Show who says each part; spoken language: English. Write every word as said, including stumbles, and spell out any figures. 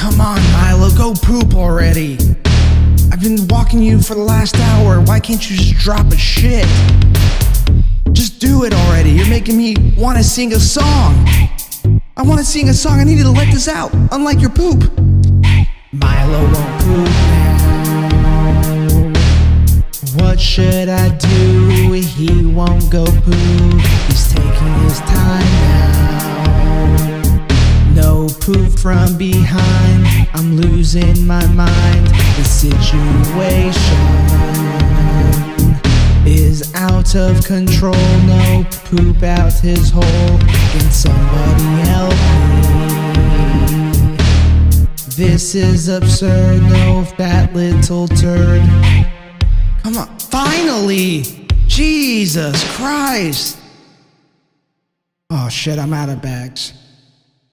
Speaker 1: Come on, Milo, go poop already. I've been walking you for the last hour. Why can't you just drop a shit? Just do it already. You're making me want to sing a song. I want to sing a song. I needed to let this out, unlike your poop. Milo won't poop now. What should I do? He won't go poop. He's taking his time now. No poop from behind. I'm losing my mind. The situation is out of control. No poop out his hole. Can somebody help me? This is absurd. No fat little turd. Come on, finally! Jesus Christ! Oh shit, I'm out of bags.